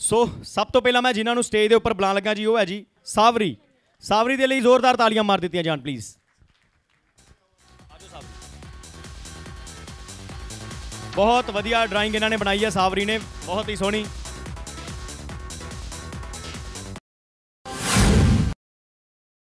सो सब तो पहला मैं जिन्होंने स्टेज के उपर बुला लगा जी वो है जी सावरी। सावरी के लिए जोरदार तालियां मार दी जान प्लीज़। बहुत वधिया ड्राइंग इन्होंने बनाई है सावरी ने, बहुत ही सोहनी।